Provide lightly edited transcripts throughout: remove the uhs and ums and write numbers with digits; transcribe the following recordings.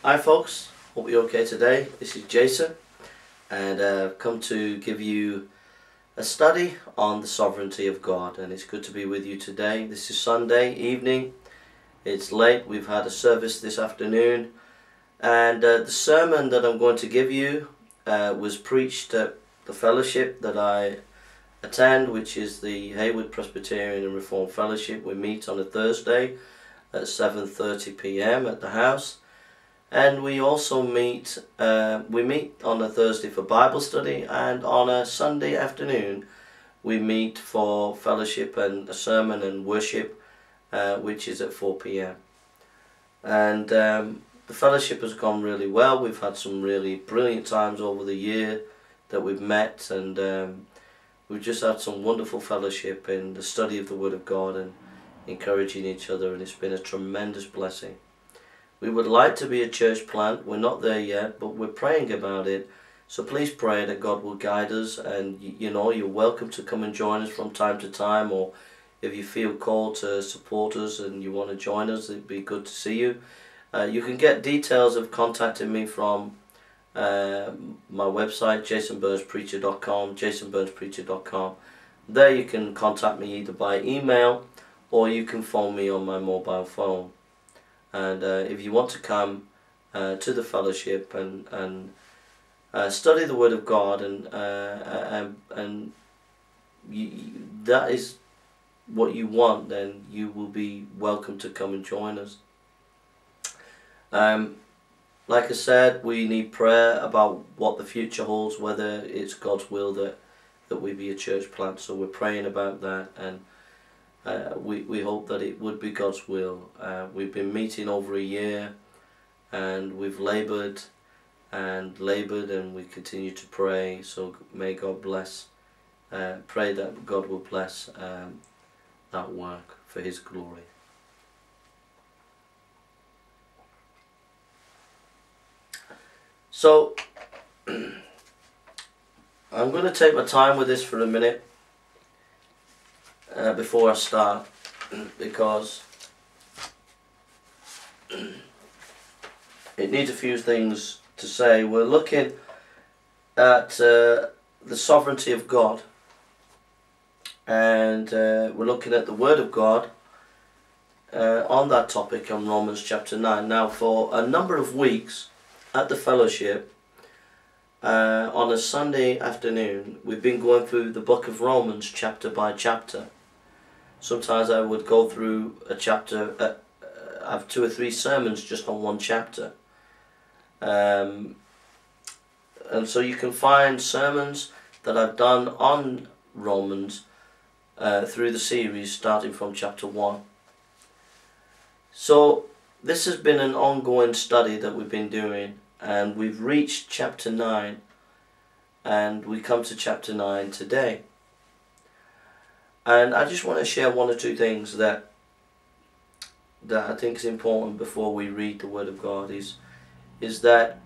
Hi folks, hope you're okay today. This is Jason, and I've come to give you a study on the sovereignty of God, and it's good to be with you today. This is Sunday evening. It's late. We've had a service this afternoon, and the sermon that I'm going to give you was preached at the fellowship that I attend, which is the Hayward Presbyterian and Reformed Fellowship. We meet on a Thursday at 7:30 p.m. at the house. And we also meet on a Thursday for Bible study, and on a Sunday afternoon we meet for fellowship and a sermon and worship, which is at 4 p.m. And the fellowship has gone really well. We've had some really brilliant times over the year that we've met, and we've just had some wonderful fellowship in the study of the Word of God and encouraging each other, and it's been a tremendous blessing. We would like to be a church plant. We're not there yet, but we're praying about it. So please pray that God will guide us, and you're welcome to come and join us from time to time, or if you feel called to support us and you want to join us, it'd be good to see you. You can get details of contacting me from my website, jasonburnspreacher.com, jasonburnspreacher.com. There you can contact me either by email or you can phone me on my mobile phone. And if you want to come to the fellowship and study the Word of God, and that is what you want, then you will be welcome to come and join us. Like I said, we need prayer about what the future holds, whether it's God's will that we be a church plant. So we're praying about that, and we hope that it would be God's will. We've been meeting over a year, and we've laboured and we continue to pray. So may God bless. Pray that God will bless that work for His glory. So I'm going to take my time with this for a minute before I start, because it needs a few things to say. We're looking at the sovereignty of God, and we're looking at the Word of God on that topic on Romans chapter 9. Now, for a number of weeks at the fellowship, on a Sunday afternoon, we've been going through the book of Romans chapter by chapter. Sometimes I would go through a chapter, I have 2 or 3 sermons just on one chapter. And so you can find sermons that I've done on Romans through the series, starting from chapter 1. So this has been an ongoing study that we've been doing, and we've reached chapter 9, and we come to chapter 9 today. And I just want to share 1 or 2 things that I think is important before we read the Word of God. Is that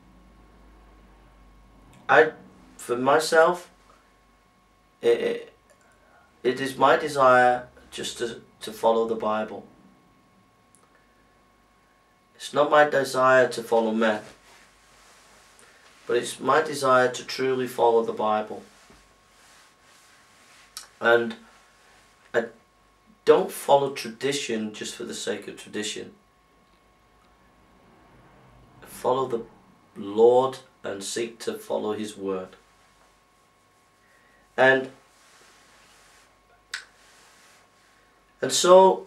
for myself, it is my desire just to follow the Bible. It's not my desire to follow men, but it's my desire to truly follow the Bible. And I don't follow tradition just for the sake of tradition. I follow the Lord and seek to follow His Word. And so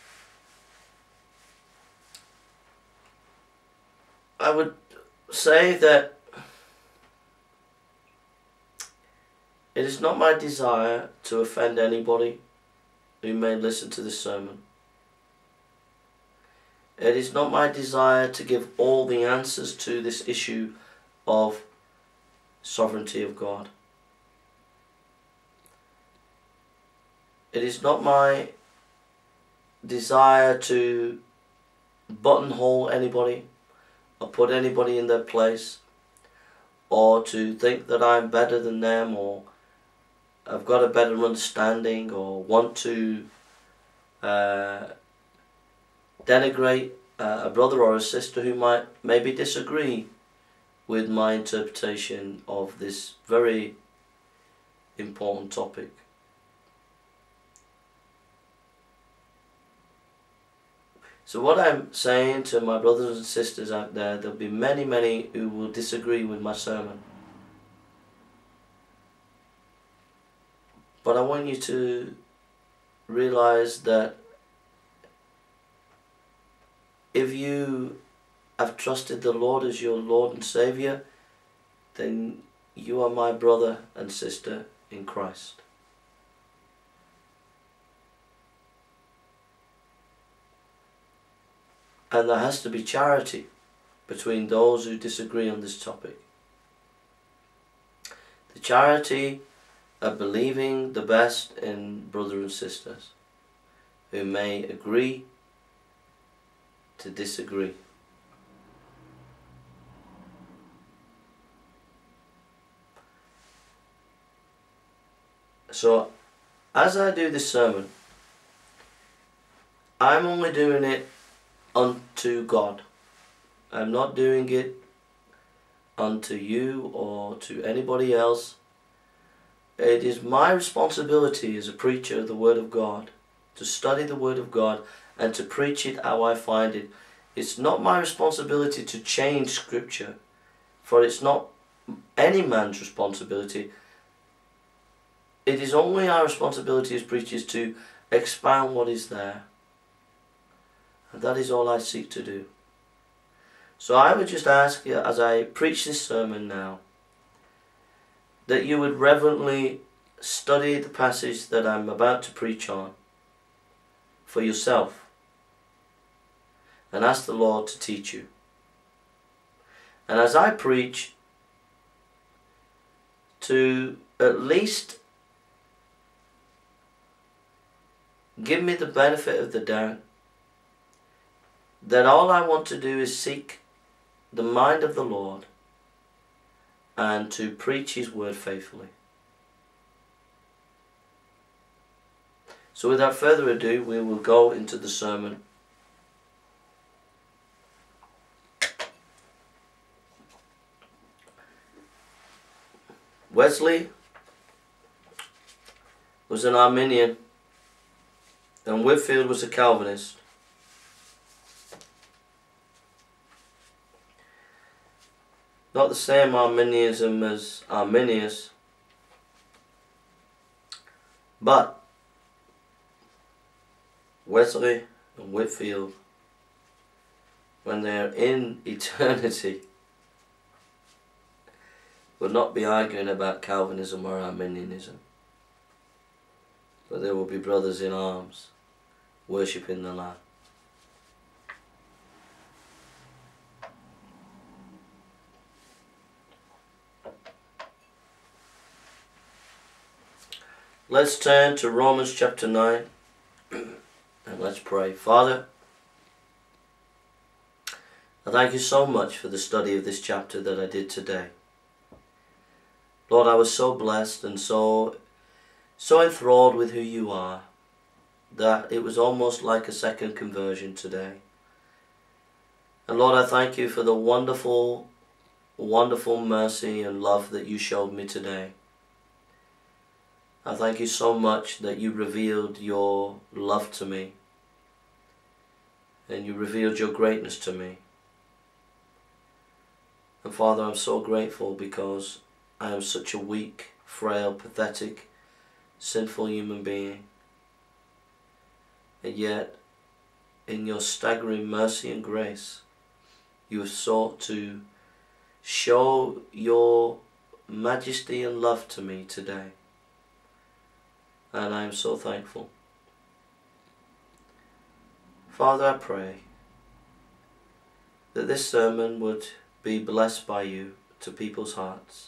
I would say that it is not my desire to offend anybody who may listen to this sermon. It is not my desire to give all the answers to this issue of sovereignty of God. It is not my desire to buttonhole anybody or put anybody in their place, or to think that I'm better than them, or I've got a better understanding, or want to denigrate a brother or a sister who might maybe disagree with my interpretation of this very important topic. So what I'm saying to my brothers and sisters out there, there'll be many, many who will disagree with my sermon. But I want you to realize that if you have trusted the Lord as your Lord and Saviour, then you are my brother and sister in Christ. And there has to be charity between those who disagree on this topic. The charity of believing the best in brothers and sisters who may agree to disagree. So, as I do this sermon, I'm only doing it unto God. I'm not doing it unto you or to anybody else. It is my responsibility as a preacher of the Word of God to study the Word of God and to preach it how I find it. It's not my responsibility to change Scripture, for it's not any man's responsibility. It is only our responsibility as preachers to expound what is there. And that is all I seek to do. So I would just ask you, as I preach this sermon now, that you would reverently study the passage that I'm about to preach on for yourself and ask the Lord to teach you. And as I preach, to at least give me the benefit of the doubt that all I want to do is seek the mind of the Lord and to preach His word faithfully. So without further ado, we will go into the sermon. Wesley was an Arminian and Whitefield was a Calvinist. Not the same Arminianism as Arminius, but Wesley and Whitefield, when they are in eternity, will not be arguing about Calvinism or Arminianism, but they will be brothers in arms, worshipping the Lamb. Let's turn to Romans chapter 9 and let's pray. Father, I thank you so much for the study of this chapter that I did today. Lord, I was so blessed and so enthralled with who you are that it was almost like a second conversion today. And Lord, I thank you for the wonderful, wonderful mercy and love that you showed me today. I thank you so much that you revealed your love to me and you revealed your greatness to me. And Father, I'm so grateful because I am such a weak, frail, pathetic, sinful human being. And yet, in your staggering mercy and grace, you have sought to show your majesty and love to me today. And I am so thankful. Father, I pray that this sermon would be blessed by you to people's hearts.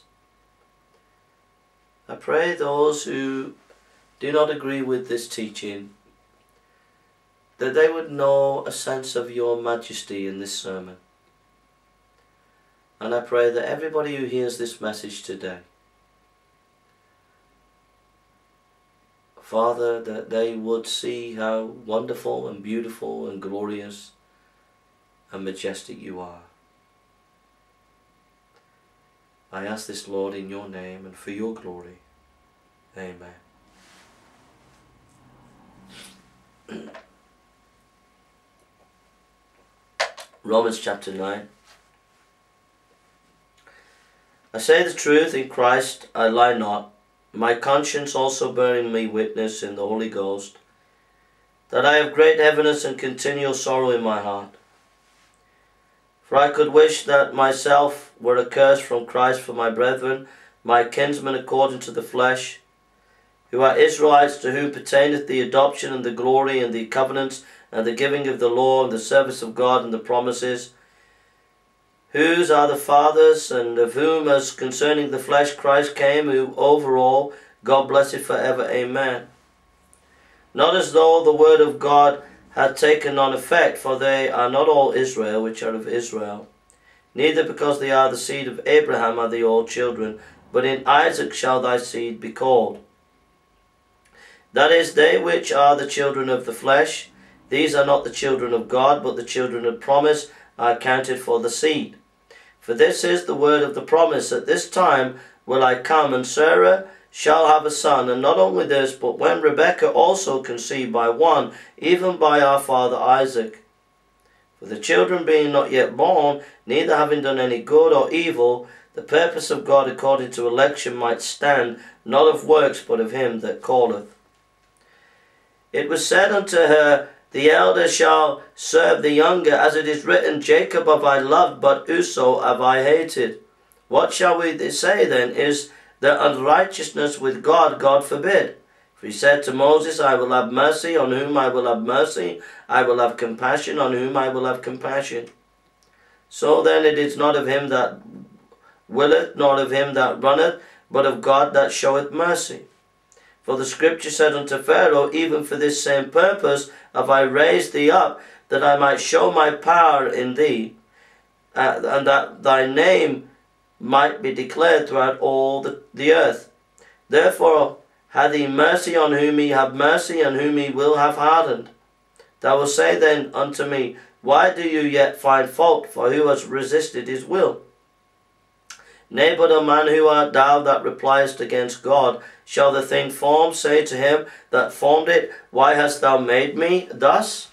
I pray those who do not agree with this teaching, that they would know a sense of your majesty in this sermon. And I pray that everybody who hears this message today, Father, that they would see how wonderful and beautiful and glorious and majestic you are. I ask this, Lord, in your name and for your glory. Amen. Romans chapter 9. I say the truth in Christ, I lie not, my conscience also bearing me witness in the Holy Ghost, that I have great heaviness and continual sorrow in my heart. For I could wish that myself were accursed from Christ for my brethren, my kinsmen according to the flesh, who are Israelites, to whom pertaineth the adoption and the glory and the covenants and the giving of the law and the service of God and the promises, whose are the fathers, and of whom as concerning the flesh Christ came, who over all, God blessed forever. Amen. Not as though the word of God had taken on effect, for they are not all Israel which are of Israel, neither because they are the seed of Abraham are they all children, but in Isaac shall thy seed be called. That is, they which are the children of the flesh, these are not the children of God, but the children of promise are counted for the seed. For this is the word of the promise, at this time will I come, and Sarah shall have a son. And not only this, but when Rebekah also conceived by one, even by our father Isaac. For the children being not yet born, neither having done any good or evil, the purpose of God according to election might stand, not of works, but of him that calleth. It was said unto her, the elder shall serve the younger, as it is written, Jacob have I loved, but Esau have I hated. What shall we say then? Is there unrighteousness with God? God forbid. For he said to Moses, I will have mercy on whom I will have mercy, I will have compassion on whom I will have compassion. So then it is not of him that willeth, nor of him that runneth, but of God that showeth mercy. For the scripture said unto Pharaoh, even for this same purpose have I raised thee up, that I might show my power in thee, and that thy name might be declared throughout all the earth. Therefore hath he mercy on whom he have mercy, and whom he will have hardened. Thou wilt say then unto me, why do you yet find fault? For who has resisted his will? Nay, but, O man, who art thou that repliest against God? Shall the thing formed say to him that formed it, why hast thou made me thus?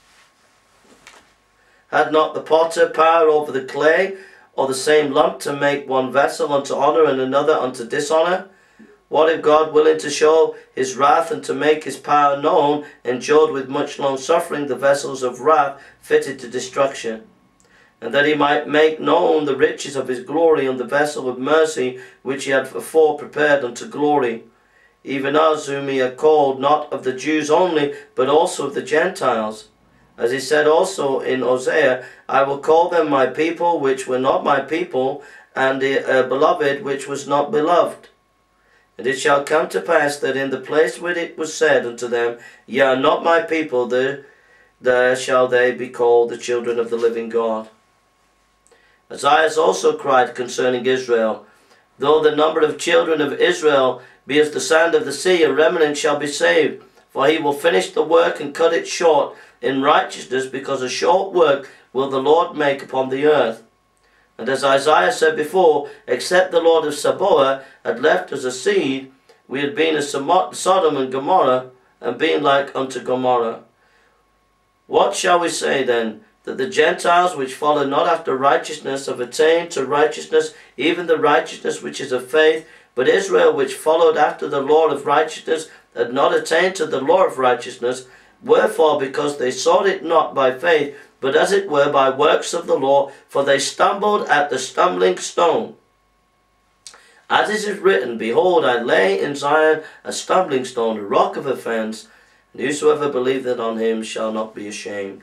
Had not the potter power over the clay, or the same lump, to make one vessel unto honour and another unto dishonour? What if God, willing to show his wrath and to make his power known, endured with much long suffering the vessels of wrath fitted to destruction? And that he might make known the riches of his glory on the vessel of mercy, which he had before prepared unto glory, even us whom he had called, not of the Jews only, but also of the Gentiles. As he said also in Hosea, I will call them my people, which were not my people, and beloved, which was not beloved. And it shall come to pass that in the place where it was said unto them, Ye are not my people, there shall they be called the children of the living God. Isaiah also cried concerning Israel, though the number of children of Israel be as the sand of the sea, a remnant shall be saved. For he will finish the work and cut it short in righteousness, because a short work will the Lord make upon the earth. And as Isaiah said before, except the Lord of Sabaoth had left us a seed, we had been as Sodom and Gomorrah, and been like unto Gomorrah. What shall we say then? That the Gentiles which follow not after righteousness have attained to righteousness, even the righteousness which is of faith, but Israel which followed after the law of righteousness had not attained to the law of righteousness. Wherefore, because they sought it not by faith, but as it were by works of the law, for they stumbled at the stumbling stone. As it is written, Behold, I lay in Zion a stumbling stone, a rock of offence, and whosoever believeth on him shall not be ashamed.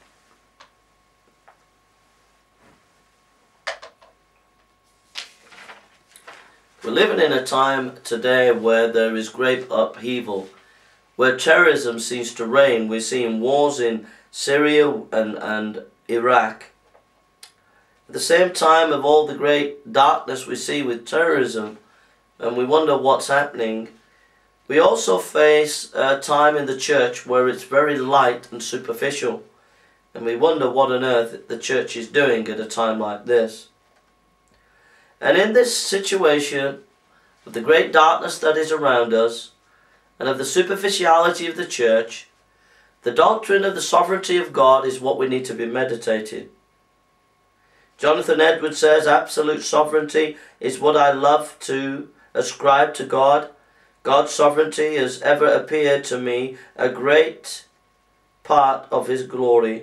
We're living in a time today where there is great upheaval, where terrorism seems to reign. We're seeing wars in Syria and Iraq. At the same time of all the great darkness we see with terrorism, and we wonder what's happening, we also face a time in the church where it's very light and superficial. And we wonder what on earth the church is doing at a time like this. And in this situation of the great darkness that is around us, and of the superficiality of the church, the doctrine of the sovereignty of God is what we need to be meditating. Jonathan Edwards says, absolute sovereignty is what I love to ascribe to God. God's sovereignty has ever appeared to me a great part of his glory.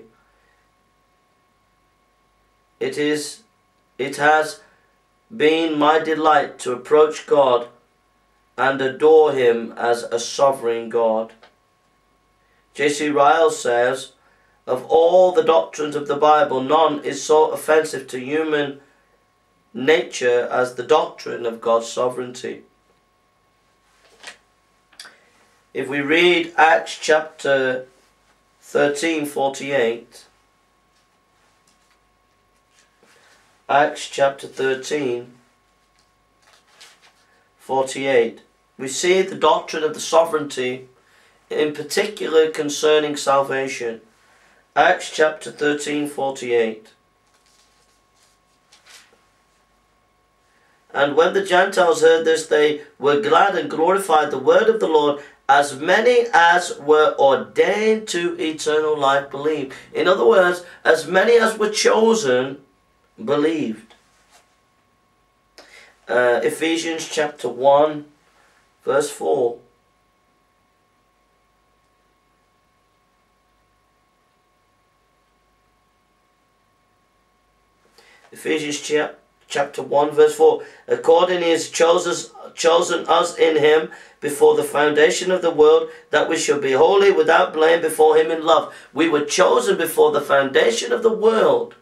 It has been my delight to approach God and adore him as a sovereign God. J.C. Ryle says, of all the doctrines of the Bible, none is so offensive to human nature as the doctrine of God's sovereignty. If we read Acts chapter 13:48, Acts chapter 13:48, we see the doctrine of the sovereignty, in particular concerning salvation. Acts chapter 13:48. And when the Gentiles heard this, they were glad and glorified the word of the Lord. As many as were ordained to eternal life believed. In other words, as many as were chosen believed. Ephesians chapter 1 verse 4. Ephesians chapter 1 verse 4. According he has chosen us in him before the foundation of the world, that we should be holy without blame before him in love. We were chosen before the foundation of the world.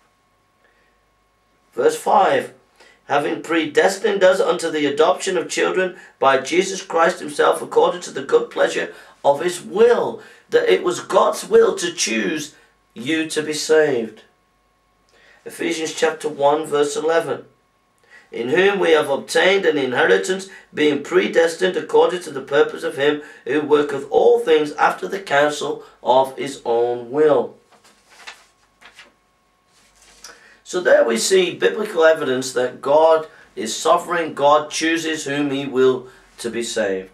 Verse 5. Having predestined us unto the adoption of children by Jesus Christ himself, according to the good pleasure of his will. That it was God's will to choose you to be saved. Ephesians chapter 1 verse 11. In whom we have obtained an inheritance, being predestined according to the purpose of him who worketh all things after the counsel of his own will. So there we see biblical evidence that God is sovereign. God chooses whom he will to be saved.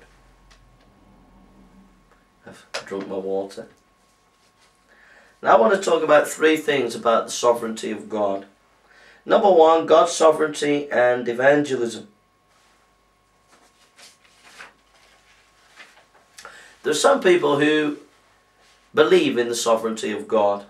I've drunk my water. Now I want to talk about three things about the sovereignty of God. Number one, God's sovereignty and evangelism. There are some people who believe in the sovereignty of God.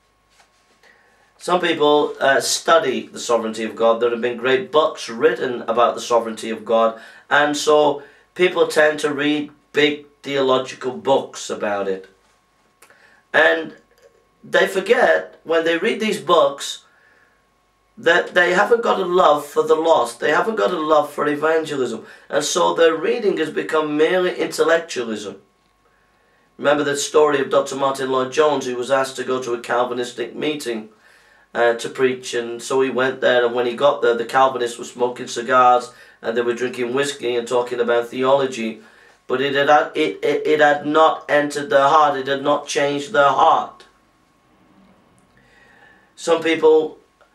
Some people study the sovereignty of God. There have been great books written about the sovereignty of God, and so people tend to read big theological books about it. And they forget, when they read these books, that they haven't got a love for the lost. They haven't got a love for evangelism. And so their reading has become merely intellectualism. Remember the story of Dr. Martin Lloyd-Jones, who was asked to go to a Calvinistic meeting to preach, and so he went there, and when he got there, the Calvinists were smoking cigars and they were drinking whiskey and talking about theology, but it had not entered their heart. It had not changed their heart. Some people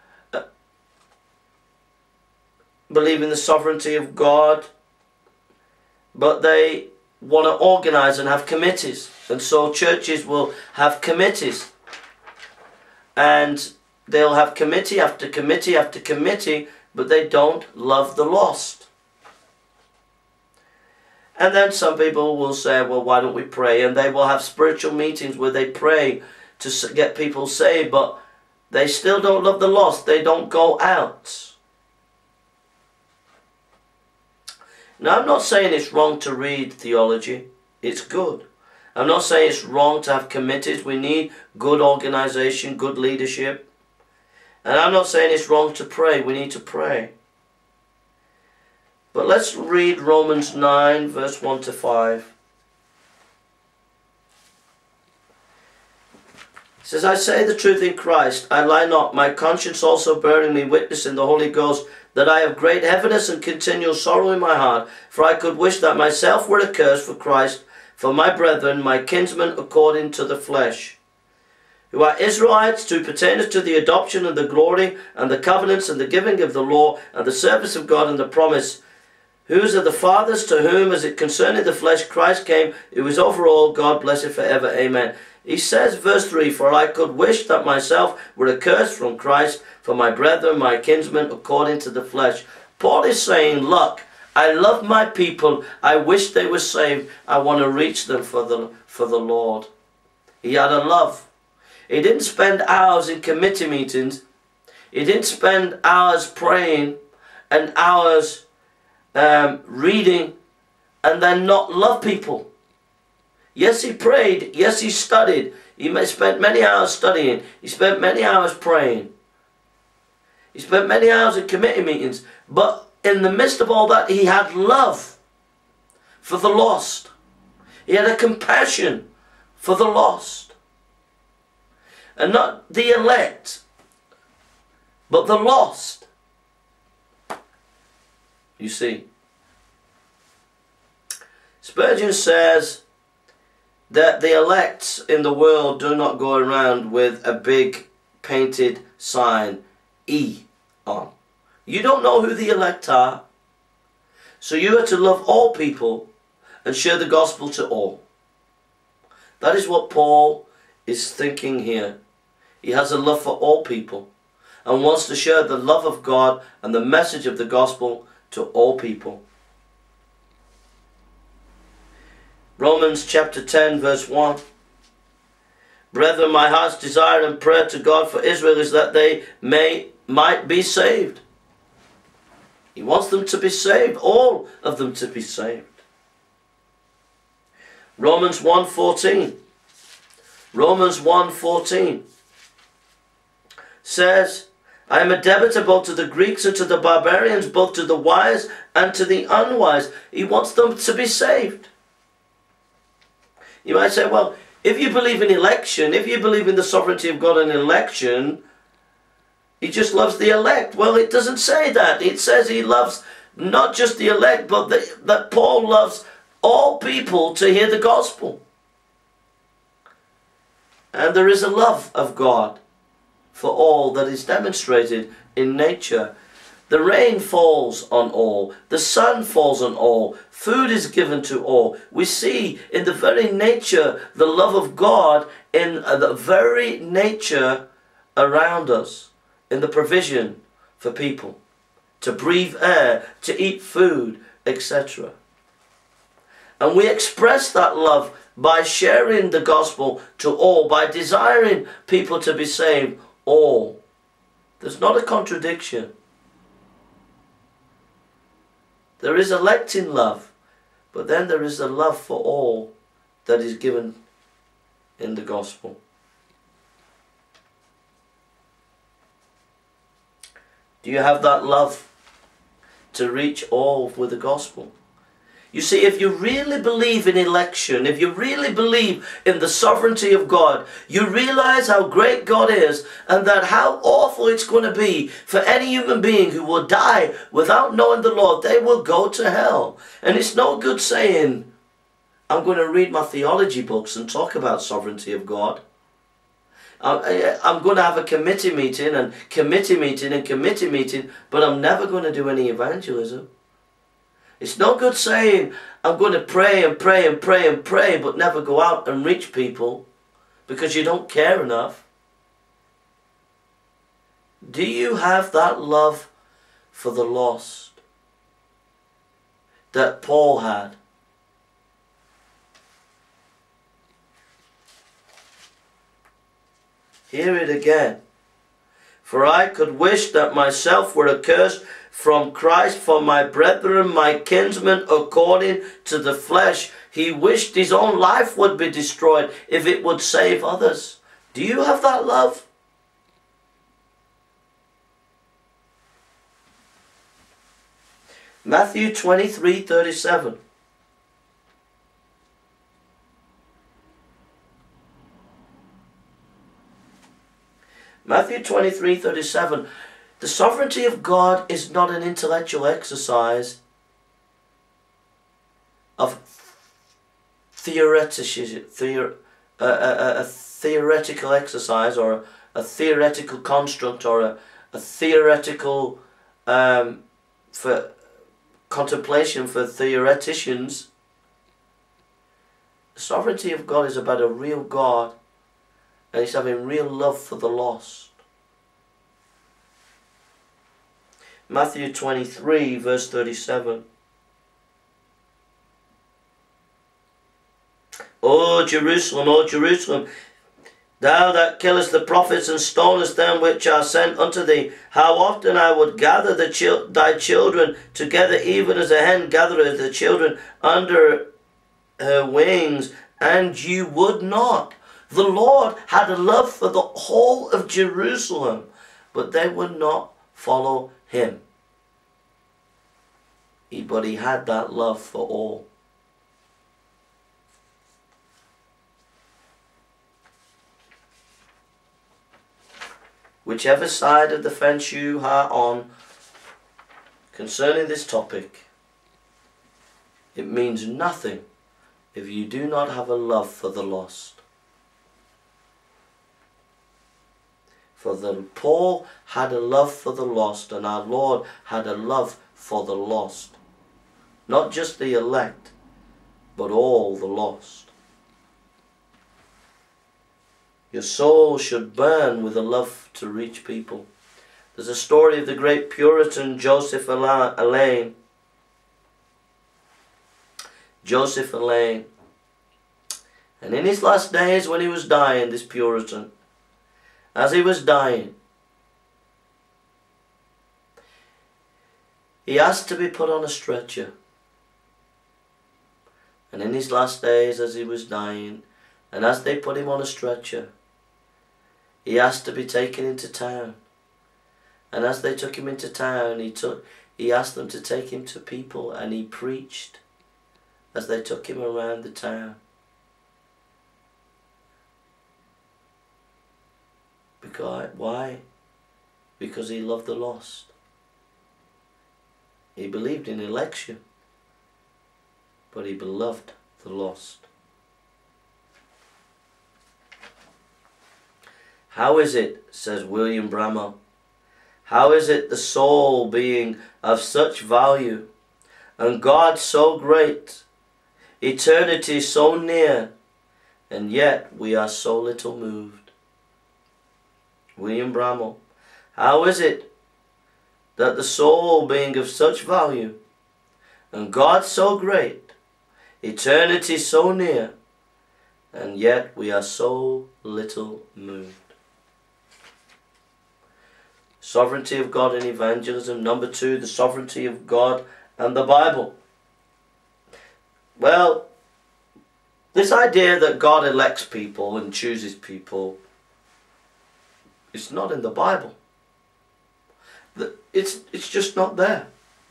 believe in the sovereignty of God, but they want to organize and have committees, and so churches will have committees, and they'll have committee after committee after committee, but they don't love the lost. And then some people will say, well, why don't we pray? And they will have spiritual meetings where they pray to get people saved, but they still don't love the lost. They don't go out. Now, I'm not saying it's wrong to read theology. It's good. I'm not saying it's wrong to have committees. We need good organization, good leadership. And I'm not saying it's wrong to pray. We need to pray. But let's read Romans 9, verse 1 to 5. It says, I say the truth in Christ, I lie not, my conscience also bearing me witness in the Holy Ghost, that I have great heaviness and continual sorrow in my heart, for I could wish that myself were accursed for Christ, for my brethren, my kinsmen according to the flesh, who are Israelites, to pertain to the adoption and the glory and the covenants and the giving of the law and the service of God and the promise, whose are the fathers, to whom, as it concerning the flesh, Christ came, who is over all, God blessed forever. Amen. He says, verse 3, for I could wish that myself were accursed from Christ for my brethren, my kinsmen, according to the flesh. Paul is saying, look, I love my people. I wish they were saved. I want to reach them for the Lord. He had a love. He didn't spend hours in committee meetings. He didn't spend hours praying and hours reading and then not love people. Yes, he prayed. Yes, he studied. He spent many hours studying. He spent many hours praying. He spent many hours in committee meetings. But in the midst of all that, he had love for the lost. He had a compassion for the lost. And not the elect, but the lost. You see, Spurgeon says that the elect in the world do not go around with a big painted sign, E, on. You don't know who the elect are. So you are to love all people and share the gospel to all. That is what Paul is thinking here. He has a love for all people and wants to share the love of God and the message of the gospel to all people. Romans chapter 10 verse 1. Brethren, my heart's desire and prayer to God for Israel is that they might be saved. He wants them to be saved, all of them to be saved. Romans 1:14. Romans 1:14 says, I am a debtor both to the Greeks and to the barbarians, both to the wise and to the unwise. He wants them to be saved. You might say, well, if you believe in election, if you believe in the sovereignty of God in election, he just loves the elect. Well, it doesn't say that. It says he loves not just the elect, but that Paul loves all people to hear the gospel. And there is a love of God for all that is demonstrated in nature. The rain falls on all. The sun falls on all. Food is given to all. We see in the very nature the love of God in the very nature around us, in the provision for people, to breathe air, to eat food, etc. And we express that love by sharing the gospel to all, by desiring people to be saved, all. There's not a contradiction. There is electing love, but then there is a love for all that is given in the gospel. Do you have that love to reach all with the gospel? You see, if you really believe in election, if you really believe in the sovereignty of God, you realize how great God is and that how awful it's going to be for any human being who will die without knowing the Lord. They will go to hell. And it's no good saying, I'm going to read my theology books and talk about sovereignty of God. I'm going to have a committee meeting and committee meeting and committee meeting, but I'm never going to do any evangelism. It's no good saying, I'm going to pray and pray and pray and pray, but never go out and reach people because you don't care enough. Do you have that love for the lost that Paul had? Hear it again. For I could wish that myself were accursed from Christ for my brethren, my kinsmen, according to the flesh. He wished his own life would be destroyed if it would save others. Do you have that love? Matthew 23:37. Matthew 23:37. The sovereignty of God is not an intellectual exercise of theoreticism. a theoretical exercise, or a theoretical construct, or a theoretical for contemplation for theoreticians. The sovereignty of God is about a real God, and He's having real love for the lost. Matthew 23 verse 37. O Jerusalem, thou that killest the prophets and stonest them which are sent unto thee, how often I would gather thy children together, even as a hen gathereth the children under her wings, and you would not. The Lord had a love for the whole of Jerusalem, but they would not follow Him. But He had that love for all. Whichever side of the fence you are on concerning this topic, it means nothing if you do not have a love for the lost. For Paul had a love for the lost, and our Lord had a love for the lost. Not just the elect, but all the lost. Your soul should burn with a love to reach people. There's a story of the great Puritan Joseph Alleine. Joseph Alleine. And in his last days, when he was dying, this Puritan, as he was dying, he asked to be put on a stretcher. And in his last days, as he was dying, and as they put him on a stretcher, he asked to be taken into town. And as they took him into town, he asked them to take him to people, and he preached as they took him around the town. Why? Because he loved the lost. He believed in election, but he beloved the lost. How is it, says William Bramall, how is it the soul being of such value, and God so great, eternity so near, and yet we are so little moved? William Bramall, how is it that the soul being of such value, and God so great, eternity so near, and yet we are so little moved? Sovereignty of God in evangelism. Number 2, the sovereignty of God and the Bible. Well, this idea that God elects people and chooses people, it's not in the Bible. It's just not there.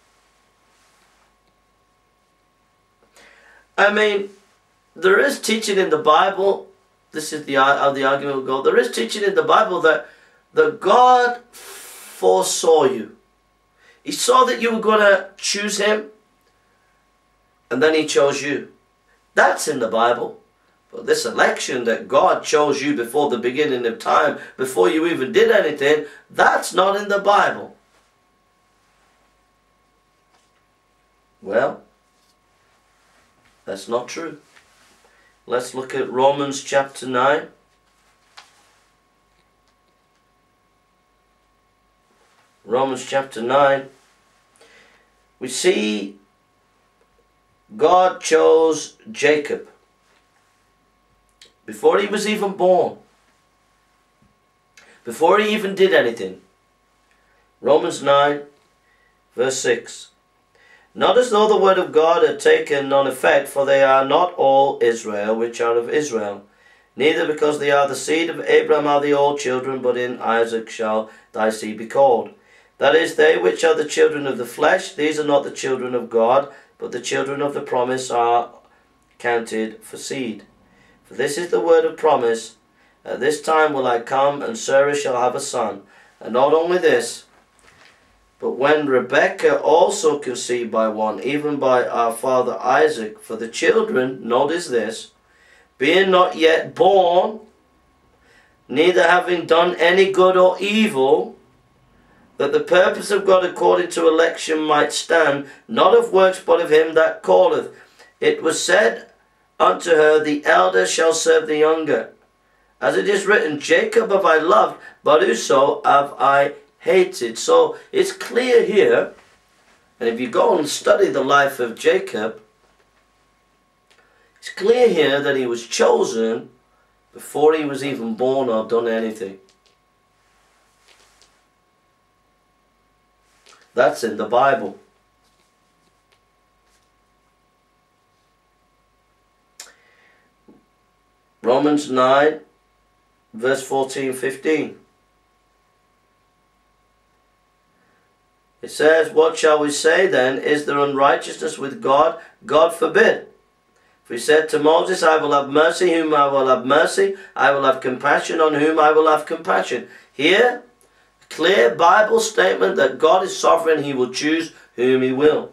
I mean, there is teaching in the Bible. This is how the argument will go. There is teaching in the Bible that God foresaw you. He saw that you were going to choose Him, and then He chose you. That's in the Bible. But this election that God chose you before the beginning of time, before you even did anything, that's not in the Bible. Well, that's not true. Let's look at Romans chapter 9. Romans chapter 9. We see God chose Jacob before he was even born, before he even did anything. Romans 9 verse 6. Not as though the word of God had taken none effect, for they are not all Israel which are of Israel. Neither because they are the seed of Abraham are they all children, but in Isaac shall thy seed be called. That is, they which are the children of the flesh, these are not the children of God, but the children of the promise are counted for seed. For this is the word of promise, at this time will I come, and Sarah shall have a son. And not only this, but when Rebekah also conceived by one, even by our father Isaac, for the children, notice this, being not yet born, neither having done any good or evil, that the purpose of God according to election might stand, not of works, but of him that calleth. It was said unto her, the elder shall serve the younger. As it is written, Jacob have I loved, but Esau have I hated. So it's clear here, and if you go and study the life of Jacob, it's clear here that he was chosen before he was even born or done anything. That's in the Bible. Romans 9, verse 14-15. It says, what shall we say then? Is there unrighteousness with God? God forbid. For he said to Moses, I will have mercy whom I will have mercy. I will have compassion on whom I will have compassion. Here, a clear Bible statement that God is sovereign. He will choose whom he will.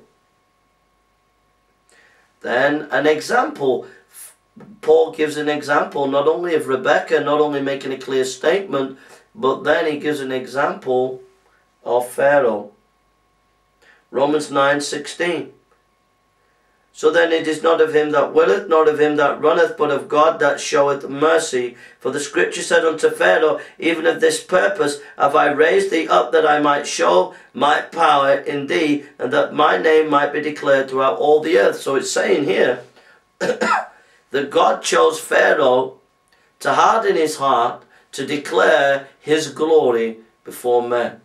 Then an example. Paul gives an example not only of Rebekah, not only making a clear statement, but then he gives an example of Pharaoh. Romans 9:16. So then it is not of him that willeth, nor of him that runneth, but of God that showeth mercy. For the scripture said unto Pharaoh, even of this purpose have I raised thee up, that I might show my power in thee, and that my name might be declared throughout all the earth. So it's saying here that God chose Pharaoh to harden his heart, to declare his glory before men.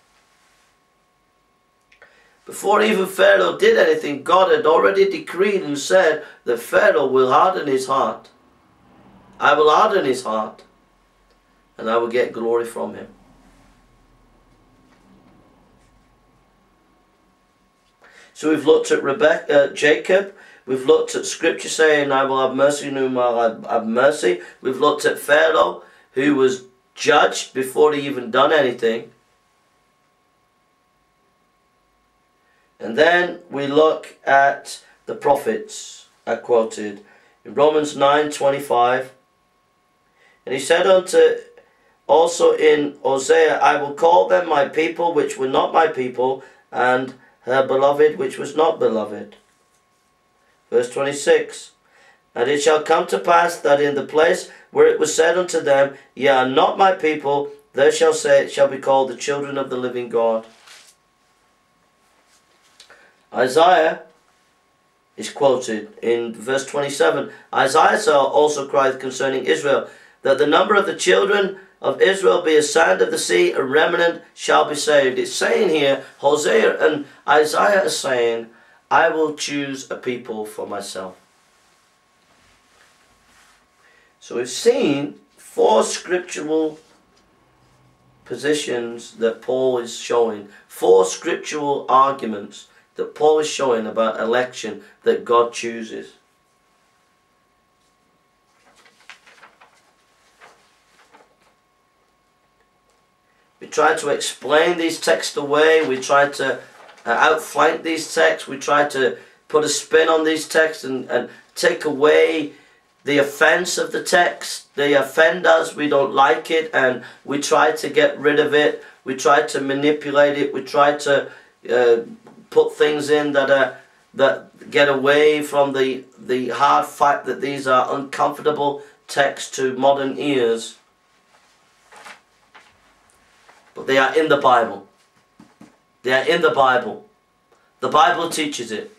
Before even Pharaoh did anything, God had already decreed and said that Pharaoh will harden his heart. I will harden his heart, and I will get glory from him. So we've looked at Jacob. We've looked at scripture saying, I will have mercy on whom I will have mercy. We've looked at Pharaoh, who was judged before he even done anything. And then we look at the prophets I quoted in Romans 9:25. And he said unto also in Hosea, I will call them my people which were not my people, and her beloved which was not beloved. Verse 26. And it shall come to pass that in the place where it was said unto them, Ye are not my people, there shall be called the children of the living God. Isaiah is quoted in verse 27. Isaiah also cried concerning Israel, that the number of the children of Israel be as sand of the sea, a remnant shall be saved. It's saying here, Hosea and Isaiah are saying, I will choose a people for myself. So we've seen 4 scriptural positions that Paul is showing, 4 scriptural arguments that Paul is showing about election that God chooses. We try to explain these texts away. We try to outflank these texts. We try to put a spin on these texts and take away the offense of the text. They offend us. We don't like it, and we try to get rid of it. We try to manipulate it. We try to put things in that get away from the hard fact that these are uncomfortable texts to modern ears. But they are in the Bible. They are in the Bible. The Bible teaches it.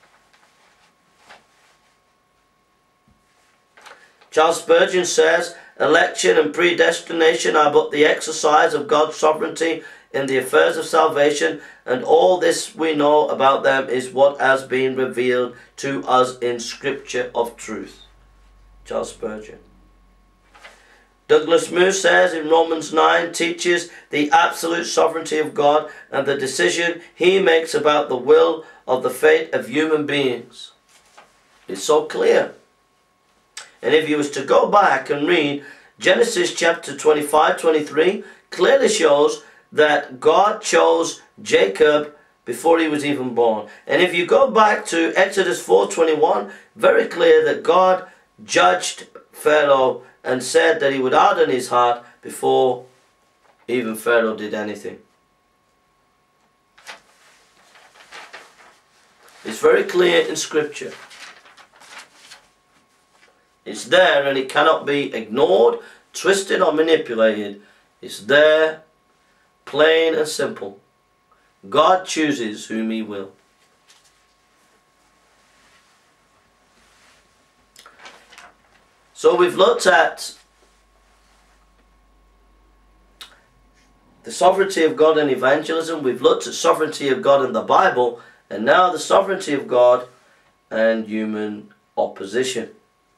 Charles Spurgeon says, election and predestination are but the exercise of God's sovereignty in the affairs of salvation, and all this we know about them is what has been revealed to us in Scripture of truth. Charles Spurgeon. Douglas Moo says in Romans 9, teaches the absolute sovereignty of God and the decision he makes about the will of the fate of human beings. It's so clear. And if you was to go back and read Genesis chapter 25-23, clearly shows that God chose Jacob before he was even born. And if you go back to Exodus 4:21, very clear that God judged Pharaoh and said that he would harden his heart before even Pharaoh did anything. It's very clear in Scripture. It's there and it cannot be ignored, twisted or manipulated. It's there, plain and simple. God chooses whom He will. So we've looked at the sovereignty of God in evangelism. We've looked at sovereignty of God in the Bible. And now the sovereignty of God and human opposition.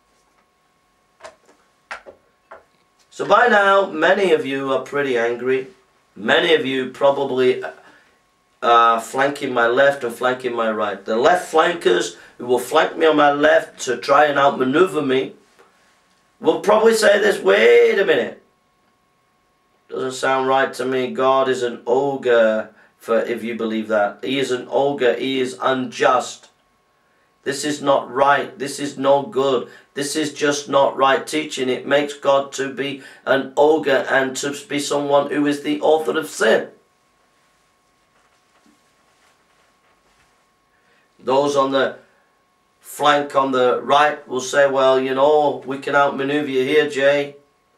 So by now, many of you are pretty angry. Many of you probably are flanking my left and flanking my right. The left flankers who will flank me on my left to try and outmaneuver me will probably say this, wait a minute. Doesn't sound right to me. God is an ogre, for if you believe that. He is an ogre. He is unjust. This is not right. This is no good. This is just not right teaching. It makes God to be an ogre and to be someone who is the author of sin. Those on the flank on the right will say, well, you know, we can outmaneuver you here, Jay.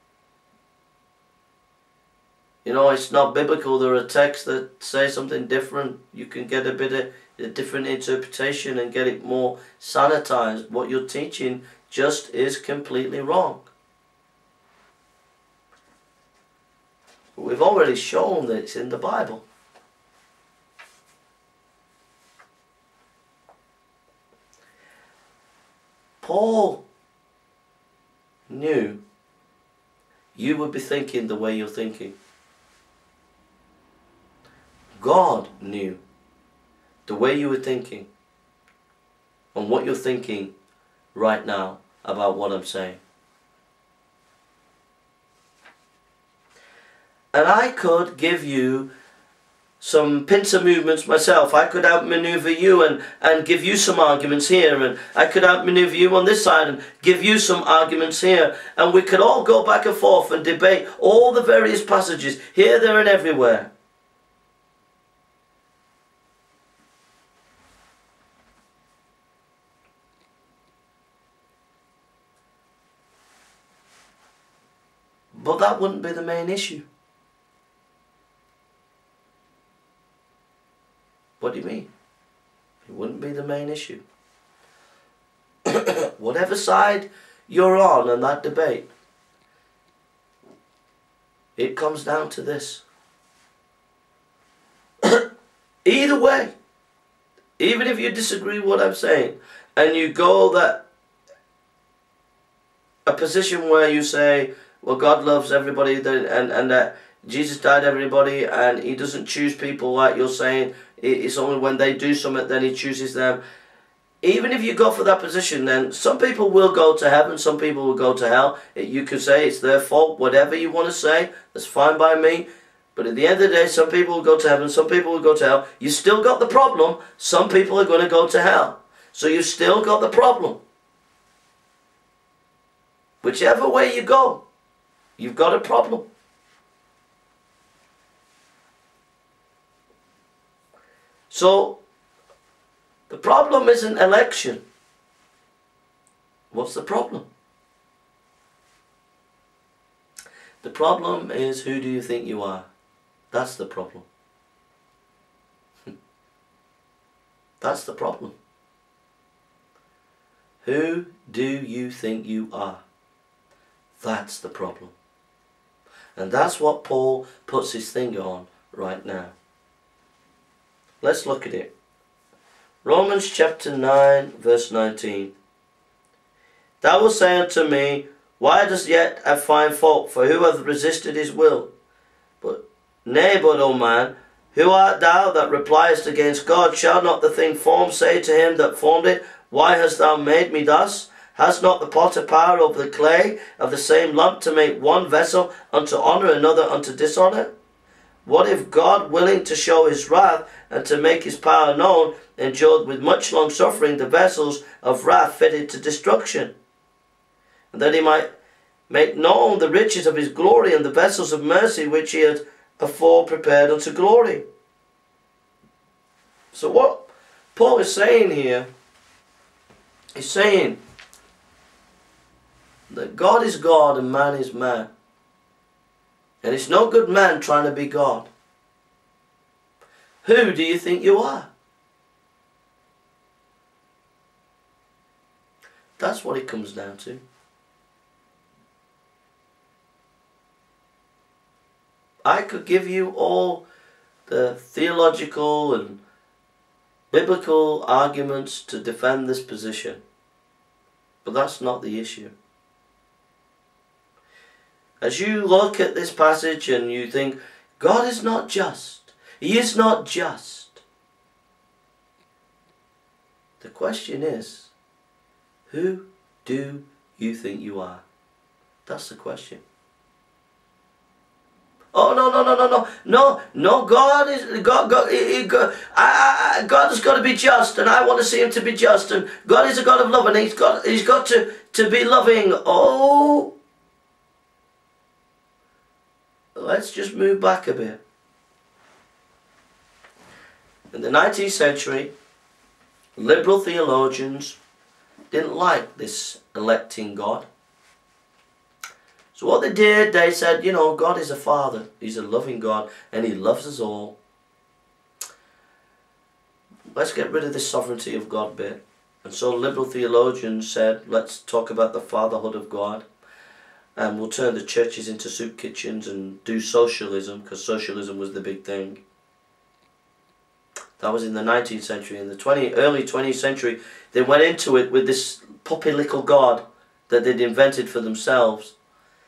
You know, it's not biblical. There are texts that say something different. You can get a bit of a different interpretation and get it more sanitized. What you're teaching just is completely wrong. We've already shown that it's in the Bible. Paul knew you would be thinking the way you're thinking. God knew the way you were thinking and what you're thinking right now about what I'm saying. And I could give you some pincer movements myself. I could outmaneuver you and give you some arguments here, and I could outmaneuver you on this side and give you some arguments here, and we could all go back and forth and debate all the various passages here, there and everywhere. But that wouldn't be the main issue. What do you mean? It wouldn't be the main issue. Whatever side you're on in that debate, it comes down to this. Either way, even if you disagree with what I'm saying, and you go that a position where you say, well, God loves everybody and that Jesus died everybody and He doesn't choose people like you're saying. It's only when they do something then He chooses them. Even if you go for that position, then some people will go to heaven, some people will go to hell. You could say it's their fault, whatever you want to say, that's fine by me. But at the end of the day, some people will go to heaven, some people will go to hell. You still got the problem. Some people are going to go to hell. So you've still got the problem. Whichever way you go, you've got a problem. So, the problem isn't election. What's the problem? The problem is, who do you think you are? That's the problem. That's the problem. Who do you think you are? That's the problem. And that's what Paul puts his finger on right now. Let's look at it. Romans chapter 9 verse 19. Thou wilt say unto me, why dost yet I find fault? For who hath resisted his will? But nay, but, O man, who art thou that repliest against God? Shall not the thing formed say to him that formed it, why hast thou made me thus? Has not the potter power over the clay of the same lump to make one vessel unto honour, another unto dishonour? What if God, willing to show his wrath and to make his power known, endured with much long suffering the vessels of wrath fitted to destruction, and that he might make known the riches of his glory and the vessels of mercy which he had afore prepared unto glory. So what Paul is saying here, he's saying that God is God and man is man. And it's no good man trying to be God. Who do you think you are? That's what it comes down to. I could give you all the theological and biblical arguments to defend this position, but that's not the issue. As you look at this passage and you think, God is not just, He is not just, the question is, who do you think you are? That's the question. Oh, no, God has got to be just, and I want to see Him to be just, and God is a God of love, and He's got to be loving. Oh, let's just move back a bit. In the 19th century, liberal theologians didn't like this electing God. So what they did, they said, you know, God is a Father. He's a loving God and He loves us all. Let's get rid of this sovereignty of God bit. And so liberal theologians said, let's talk about the fatherhood of God. And we'll turn the churches into soup kitchens and do socialism, because socialism was the big thing. That was in the 19th century. In the early 20th century, they went into it with this puppy little God that they'd invented for themselves.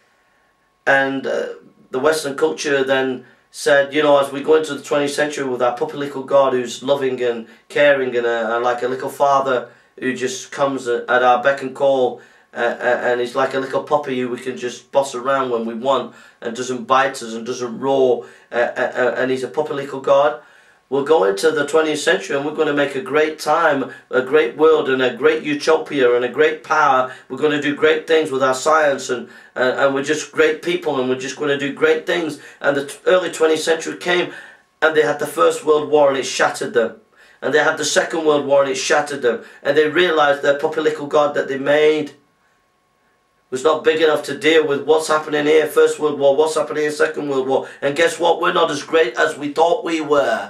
And the Western culture then said, you know, as we go into the 20th century with our puppy little God who's loving and caring and like a little father who just comes at our beck and call, and he's like a little puppy who we can just boss around when we want and doesn't bite us and doesn't roar, and he's a puppy little God. We'll go into the 20th century and we're going to make a great time, a great world and a great utopia and a great power. We're going to do great things with our science and we're just great people and we're just going to do great things. And the early 20th century came and they had the First World War and it shattered them. And they had the Second World War and it shattered them. And they realised their puppy little God that they made was not big enough to deal with what's happening here, First World War, what's happening here, Second World War. And guess what? We're not as great as we thought we were.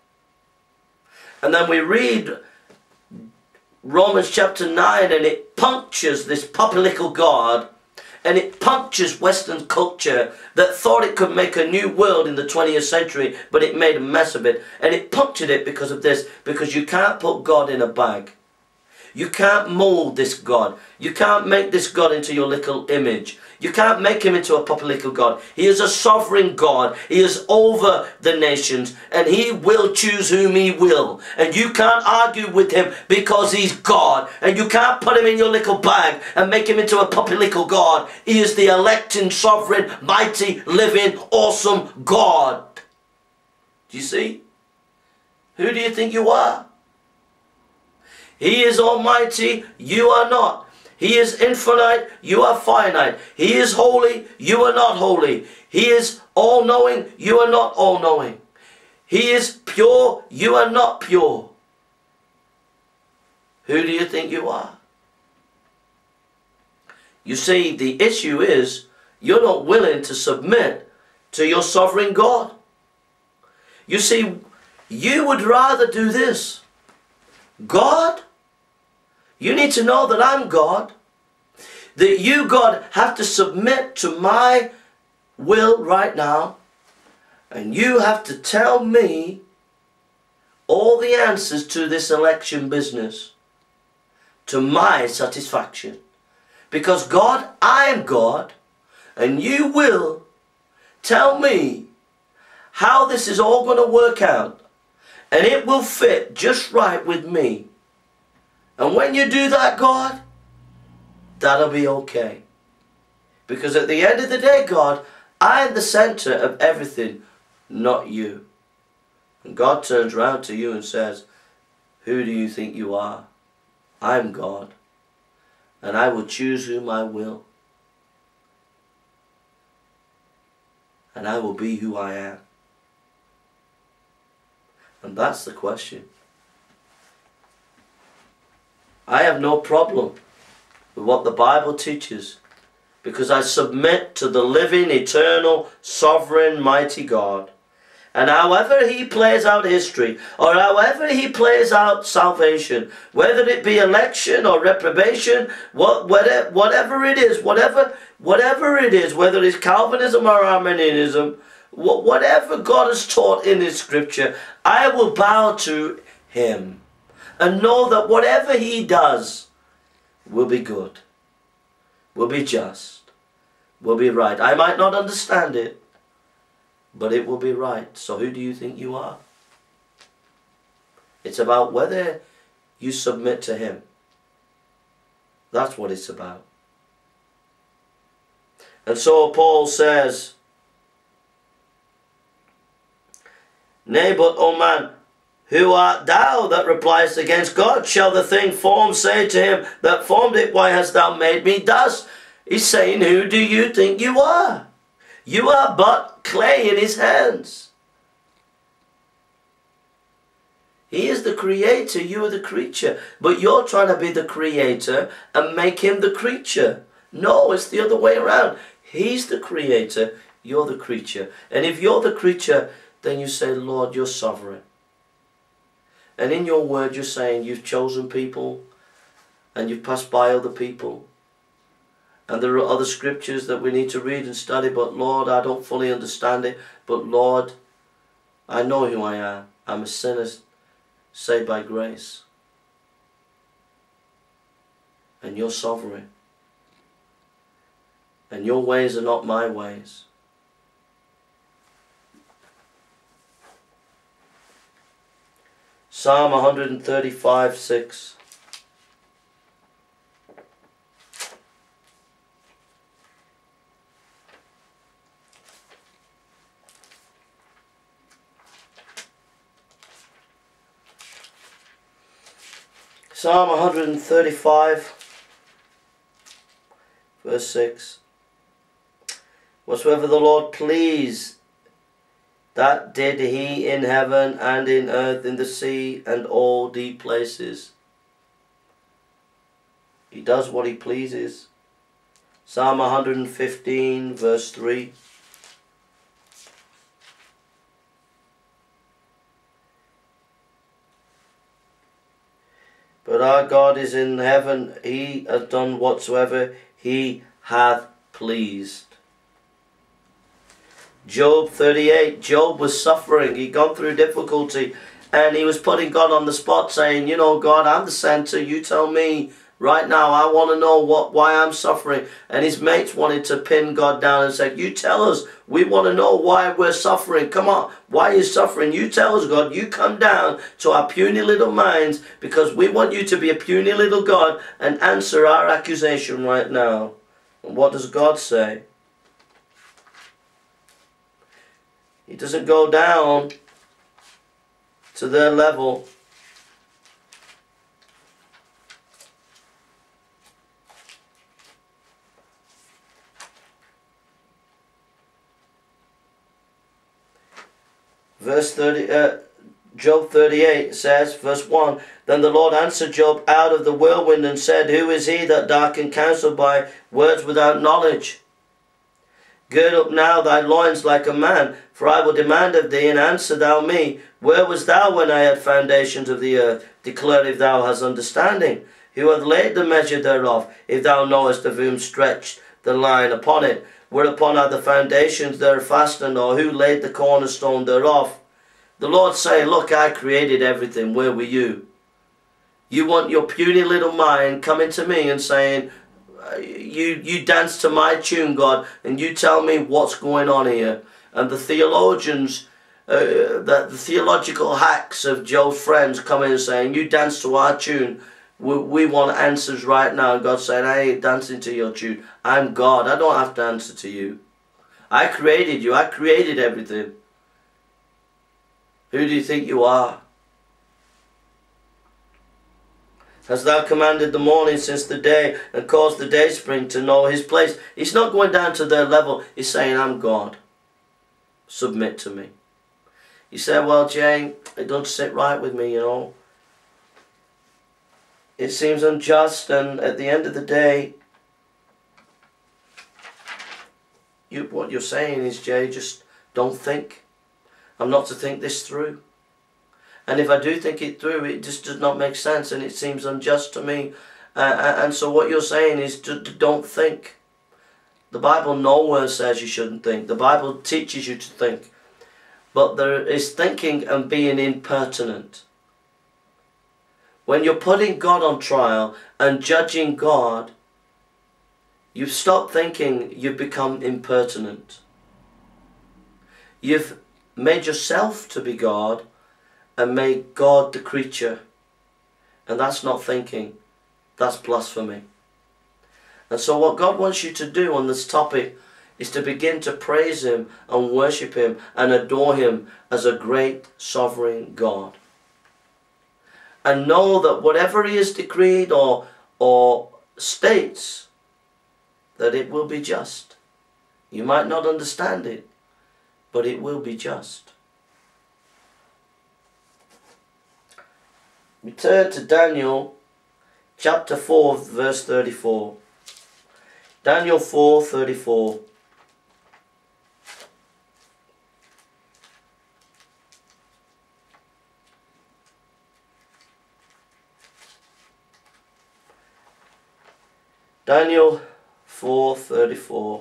And then we read Romans chapter 9 and it punctures this puppy little God, and it punctures Western culture that thought it could make a new world in the 20th century, but it made a mess of it. And it punctured it because of this, because you can't put God in a bag. You can't mould this God. You can't make this God into your little image. You can't make Him into a puppy little God. He is a sovereign God. He is over the nations and He will choose whom He will. And you can't argue with Him because He's God. And you can't put Him in your little bag and make Him into a puppy little God. He is the electing, sovereign, mighty, living, awesome God. Do you see? Who do you think you are? He is almighty, you are not. He is infinite, you are finite. He is holy, you are not holy. He is all-knowing, you are not all-knowing. He is pure, you are not pure. Who do you think you are? You see, the issue is you're not willing to submit to your sovereign God. You see, you would rather do this. God, you need to know that I'm God. That you, God, have to submit to my will right now. And you have to tell me all the answers to this election business. To my satisfaction. Because God, I am God. And you will tell me how this is all going to work out. And it will fit just right with me. And when you do that, God, that'll be okay. Because at the end of the day, God, I am the center of everything, not you. And God turns around to you and says, who do you think you are? I'm God. and I will choose whom I will, and I will be who I am. And that's the question. I have no problem with what the Bible teaches, because I submit to the living, eternal, sovereign, mighty God. And however he plays out history, or however he plays out salvation, whether it be election or reprobation, whatever it is, whatever it is, whether it's Calvinism or Arminianism, whatever God has taught in his scripture, I will bow to him and know that whatever he does will be good, will be just, will be right. I might not understand it, but it will be right. So who do you think you are? It's about whether you submit to him. That's what it's about. And so Paul says, nay, but, O man, who art thou that repliest against God? Shall the thing formed say to him that formed it, why hast thou made me thus? He's saying, who do you think you are? You are but clay in his hands. He is the creator, you are the creature. But you're trying to be the creator and make him the creature. No, it's the other way around. He's the creator, you're the creature. And if you're the creature, then you say, Lord, you're sovereign. And in your word you're saying you've chosen people and you've passed by other people. And there are other scriptures that we need to read and study, but Lord, I don't fully understand it. But Lord, I know who I am. I'm a sinner saved by grace. And you're sovereign. And your ways are not my ways. Psalm 135:6. Psalm 135, verse 6. Whatsoever the Lord pleased, that did he in heaven and in earth, in the sea and all deep places. He does what he pleases. Psalm 115, verse 3. But our God is in heaven, he hath done whatsoever he hath pleased. Job 38, Job was suffering, he'd gone through difficulty, and he was putting God on the spot, saying, you know, God, I'm the center, you tell me right now, I want to know why I'm suffering. And his mates wanted to pin God down and say, you tell us, we want to know why we're suffering. Come on, why are you suffering? You tell us, God, you come down to our puny little minds, because we want you to be a puny little God and answer our accusation right now. And what does God say? He doesn't go down to their level. Job 38 says, verse 1, Then the Lord answered Job out of the whirlwind and said, Who is he that darkened counsel by words without knowledge? Gird up now thy loins like a man, for I will demand of thee, and answer thou me. Where was thou when I had foundations of the earth? Declare if thou hast understanding. Who hath laid the measure thereof, if thou knowest of whom stretched the line upon it? Whereupon are the foundations there fastened, or who laid the cornerstone thereof? The Lord say, Look, I created everything. Where were you? You want your puny little mind coming to me and saying, you dance to my tune, God, and you tell me what's going on here. And the theologians, the theological hacks of Job's friends come in and saying, you dance to our tune. We want answers right now. And God said, I ain't dancing to your tune. I'm God. I don't have to answer to you. I created you. I created everything. Who do you think you are? Hast thou commanded the morning since the day, and caused the day spring to know his place? He's not going down to their level. He's saying, I'm God. Submit to me. You say, well, Jane, it don't sit right with me, you know. It seems unjust, and at the end of the day, what you're saying is, Jay, just don't think. I'm not to think this through. And if I do think it through, it just does not make sense, and it seems unjust to me. And so what you're saying is, don't think. The Bible nowhere says you shouldn't think. The Bible teaches you to think. But there is thinking and being impertinent. When you're putting God on trial and judging God, you've stopped thinking, you've become impertinent. You've made yourself to be God and made God the creature. And that's not thinking. That's blasphemy. And so what God wants you to do on this topic is to begin to praise Him and worship Him and adore Him as a great sovereign God. And know that whatever He has decreed or states, that it will be just. You might not understand it, but it will be just. We turn to Daniel chapter 4 verse 34. Daniel 4:34. Daniel 4:34.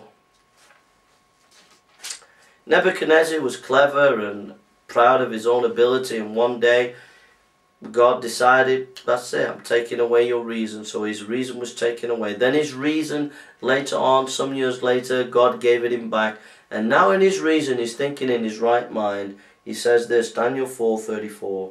Nebuchadnezzar was clever and proud of his own ability, and one day God decided, that's it, I'm taking away your reason. So his reason was taken away. Then his reason, later on, some years later, God gave it him back. And now in his reason, he's thinking in his right mind. He says this, Daniel 4:34.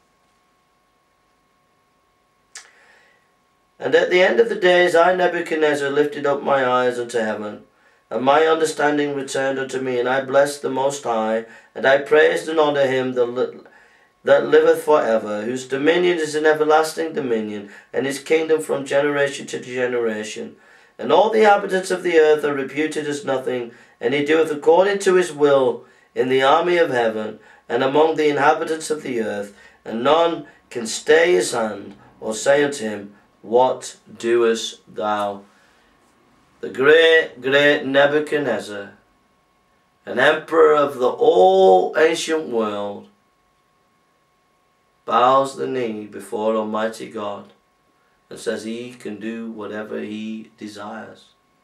And at the end of the days, I, Nebuchadnezzar, lifted up my eyes unto heaven, and my understanding returned unto me, and I blessed the Most High, and I praised and honoured him that liveth for ever, whose dominion is an everlasting dominion, and his kingdom from generation to generation. And all the inhabitants of the earth are reputed as nothing, and he doeth according to his will in the army of heaven, and among the inhabitants of the earth, and none can stay his hand, or say unto him, What doest thou? The great Nebuchadnezzar, an emperor of the all ancient world, bows the knee before Almighty God and says he can do whatever he desires.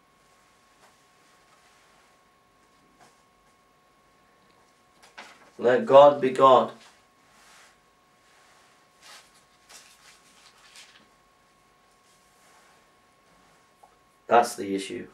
Let God be God. That's the issue.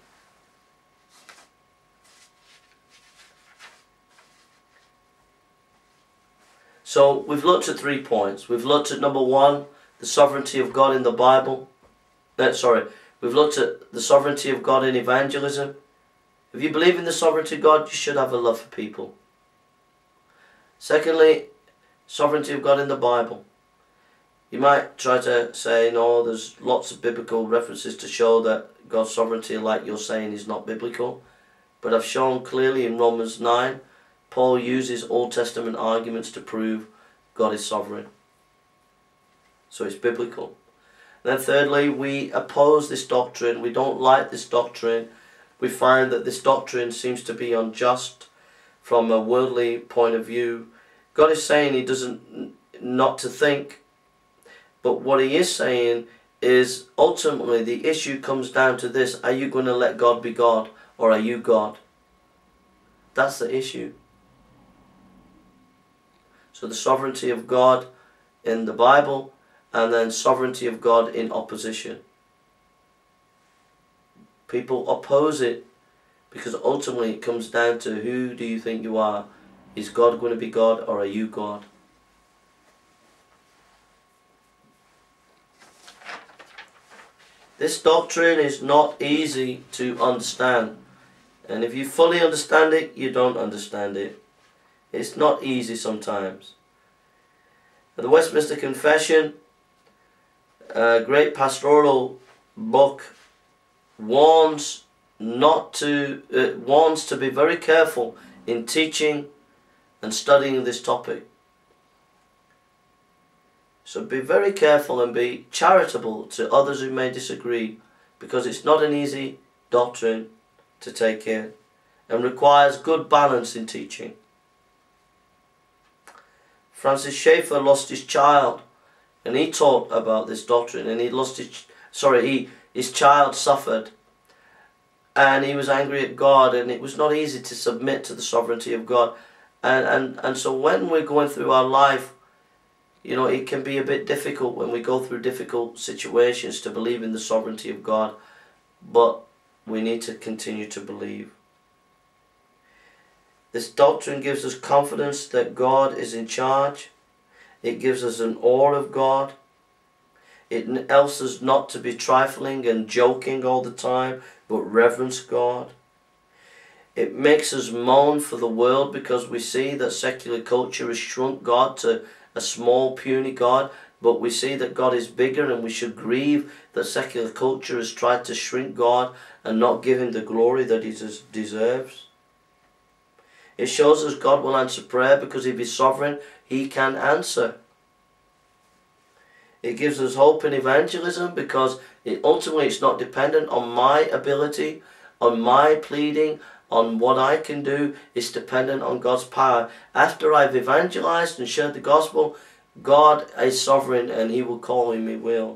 So we've looked at 3 points. We've looked at number 1, the sovereignty of God in the Bible. We've looked at the sovereignty of God in evangelism. If you believe in the sovereignty of God, you should have a love for people. Secondly, sovereignty of God in the Bible. You might try to say, no, there's lots of biblical references to show that God's sovereignty, like you're saying, is not biblical. But I've shown clearly in Romans 9, Paul uses Old Testament arguments to prove God is sovereign. So it's biblical. Then thirdly, we oppose this doctrine. We don't like this doctrine. We find that this doctrine seems to be unjust from a worldly point of view. God is saying he doesn't not to think. But what he is saying is ultimately the issue comes down to this. Are you going to let God be God, or are you God? That's the issue. So the sovereignty of God in the Bible, and then sovereignty of God in opposition. People oppose it because ultimately it comes down to, who do you think you are? Is God going to be God, or are you God? This doctrine is not easy to understand. And if you fully understand it, you don't understand it. It's not easy sometimes. The Westminster Confession a great pastoral book, warns to be very careful in teaching and studying this topic. So be very careful and be charitable to others who may disagree, because it's not an easy doctrine to take in and requires good balance in teaching. Francis Schaeffer lost his child, and he taught about this doctrine, and his child suffered, and he was angry at God, and it was not easy to submit to the sovereignty of God. And so when we're going through our life, you know, it can be a bit difficult when we go through difficult situations to believe in the sovereignty of God, but we need to continue to believe. This doctrine gives us confidence that God is in charge. It gives us an awe of God. It helps us not to be trifling and joking all the time, but reverence God. It makes us mourn for the world, because we see that secular culture has shrunk God to a small, puny God, but we see that God is bigger, and we should grieve that secular culture has tried to shrink God and not give Him the glory that He deserves. It shows us God will answer prayer, because if He's sovereign, He can answer. It gives us hope in evangelism, because ultimately it's not dependent on my ability, on my pleading, on what I can do. It's dependent on God's power. After I've evangelized and shared the gospel, God is sovereign, and He will call whom He will.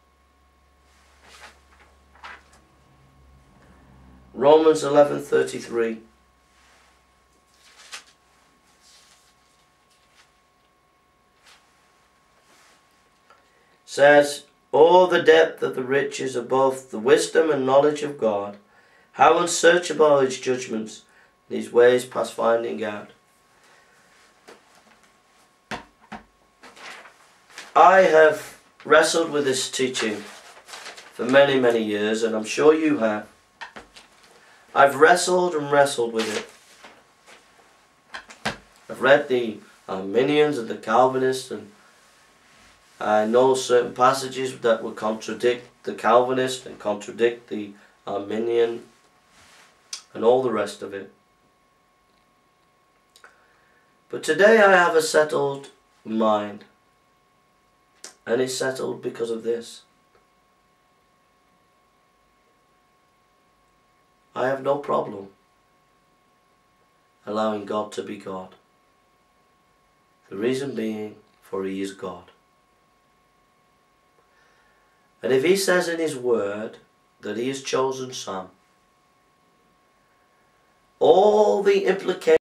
Romans 11:33. Says, "Oh, the depth of the riches above the wisdom and knowledge of God! How unsearchable are His judgments, and His ways past finding out." I have wrestled with this teaching for many, many years, and I'm sure you have. I've wrestled and wrestled with it. I've read the Arminians and the Calvinists, and I know certain passages that will contradict the Calvinist and contradict the Arminian and all the rest of it. But today I have a settled mind, and it's settled because of this. I have no problem allowing God to be God. The reason being, for He is God. And if He says in His word that He has chosen some, all the implications